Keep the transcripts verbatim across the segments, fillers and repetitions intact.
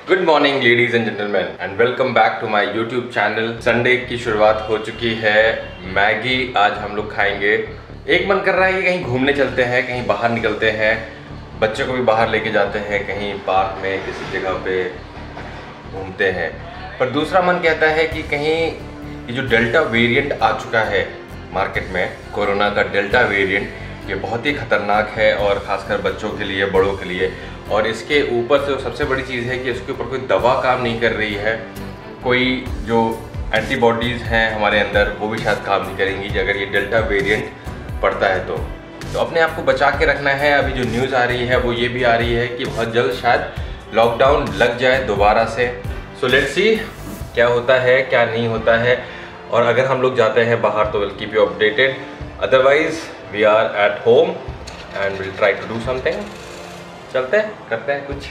Good morning ladies and gentleman and welcome back to my YouTube channel. Sunday की शुरुआत हो चुकी है। मैगी आज हम लोग खाएंगे। एक मन कर रहा है कि कहीं घूमने चलते हैं, कहीं बाहर निकलते हैं, बच्चों को भी बाहर लेके जाते हैं, कहीं पार्क में किसी जगह पे घूमते हैं। पर दूसरा मन कहता है कि कहीं ये जो डेल्टा वेरिएंट आ चुका है मार्केट में, कोरोना का डेल्टा वेरिएंट, ये बहुत ही खतरनाक है और ख़ासकर बच्चों के लिए, बड़ों के लिए। और इसके ऊपर से सबसे बड़ी चीज़ है कि इसके ऊपर कोई दवा काम नहीं कर रही है, कोई जो एंटीबॉडीज़ हैं हमारे अंदर वो भी शायद काम नहीं करेंगी अगर ये डेल्टा वेरिएंट पड़ता है तो तो अपने आप को बचा के रखना है। अभी जो न्यूज़ आ रही है वो ये भी आ रही है कि बहुत जल्द शायद लॉकडाउन लग जाए दोबारा से। सो लेट्स सी क्या होता है क्या नहीं होता है, और अगर हम लोग जाते हैं बाहर तो will keep you updated. Otherwise we are at home and will try to do something. चलते हैं, करते हैं कुछ।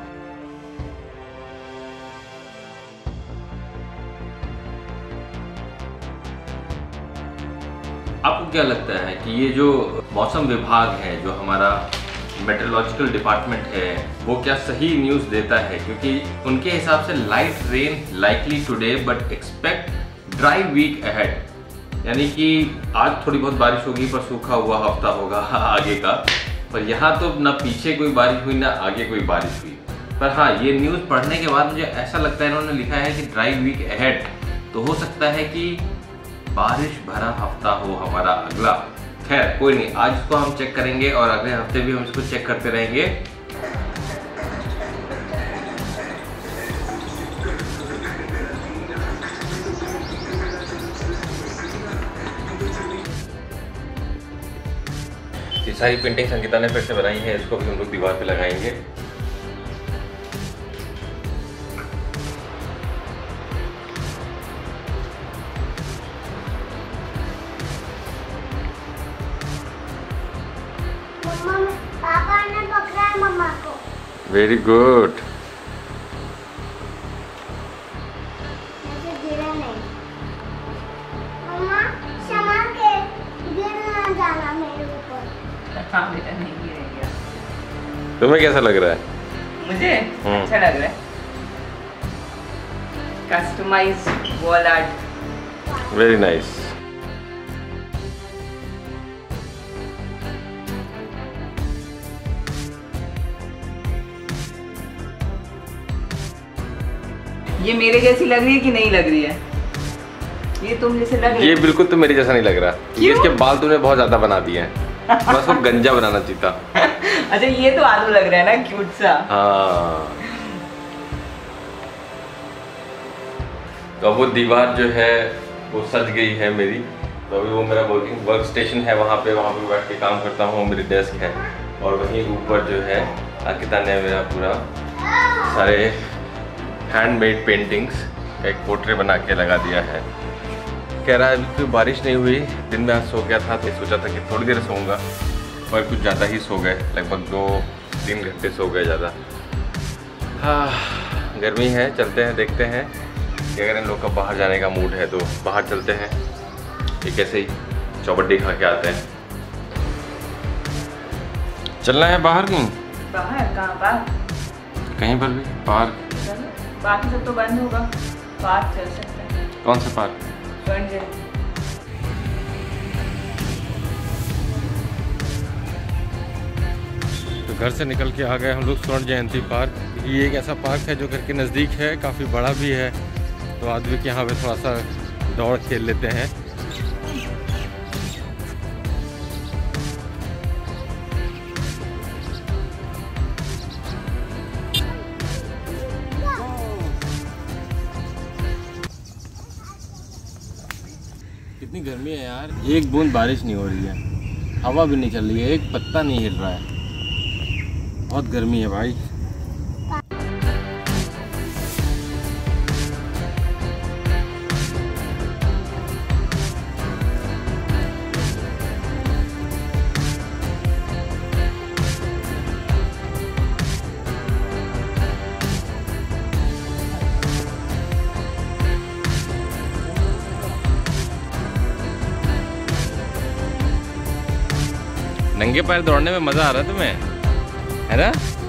आपको क्या लगता है कि ये जो मौसम विभाग है, जो हमारा मेट्रोलॉजिकल डिपार्टमेंट है, वो क्या सही न्यूज़ देता है? क्योंकि उनके हिसाब से light rain likely today but expect dry week ahead, यानी कि आज थोड़ी बहुत बारिश होगी पर सूखा हुआ हफ्ता होगा आगे का। पर यहाँ तो ना पीछे कोई बारिश हुई ना आगे कोई बारिश हुई। पर हाँ, ये न्यूज़ पढ़ने के बाद मुझे ऐसा लगता है, इन्होंने लिखा है कि ड्राई वीक अहेड, तो हो सकता है कि बारिश भरा हफ्ता हो हमारा अगला। खैर कोई नहीं, आज इसको हम चेक करेंगे और अगले हफ्ते भी हम इसको चेक करते रहेंगे। ये सारी पेंटिंग संगीता ने फिर से बनाई है, इसको भी हम लोग दीवार पे लगाएंगे। पापा ने पकड़ा है मम्मा को। Very good. गिरा नहीं मम्मा, संभाल के, गिर ना जाना मेरे ऊपर। हाँ बेटा, नहीं गिरेगा। तुम्हें कैसा लग रहा है? मुझे अच्छा लग रहा है। Customise wall art, very nice. ये मेरे जैसी लग रही है कि नहीं लग रही है? ये तुम जैसे लग रही ये है। बिल्कुल तो मेरे जैसा नहीं लग रहा। ये इसके बाल तुमने बहुत ज्यादा बना दिए हैं। मैं उसको गंजा बनाना चाहता। अच्छा, ये तो आलू लग रहा है ना, क्यूट सा। हाँ, तो अब वो दीवार जो है वो सज गई है मेरी। तो अभी वो मेरा वर्किंग वर्क स्टेशन है, वहाँ पे वहाँ पे बैठ के काम करता हूँ, मेरी डेस्क है। और वहीं ऊपर जो है अंकिता ने मेरा पूरा सारे हैंडमेड पेंटिंग्स का एक पोर्ट्रेट बना के लगा दिया है। कह रहा है अभी कोई बारिश नहीं हुई, दिन में आज सो गया था तो सोचा था कि थोड़ी देर सोऊंगा, पर कुछ ज़्यादा ही सो गए, लगभग दो तीन घंटे सो गए ज़्यादा। हाँ, गर्मी है। चलते हैं, देखते हैं कि अगर इन लोग का बाहर जाने का मूड है तो बाहर चलते हैं। एक ऐसे ही चौबड्डी खा के आते हैं। चलना है बाहर कहीं? बाहर कहाँ? पार्क? कहीं पर भी पार्क। बाकी सब तो बंद होगा। पार्क चल सकते हैं। कौन सा पार्क? स्वर्ण जयंती। तो घर से निकल के आ गए हम लोग स्वर्ण जयंती पार्क। ये एक ऐसा पार्क है जो घर के नज़दीक है, काफ़ी बड़ा भी है, तो आदमी के यहाँ पे थोड़ा सा दौड़ खेल लेते हैं। कितनी गर्मी है यार, एक बूंद बारिश नहीं हो रही है, हवा भी नहीं चल रही है, एक पत्ता नहीं हिल रहा है, बहुत गर्मी है भाई। नंगे पैर दौड़ने में मजा आ रहा है तुम्हें, है ना?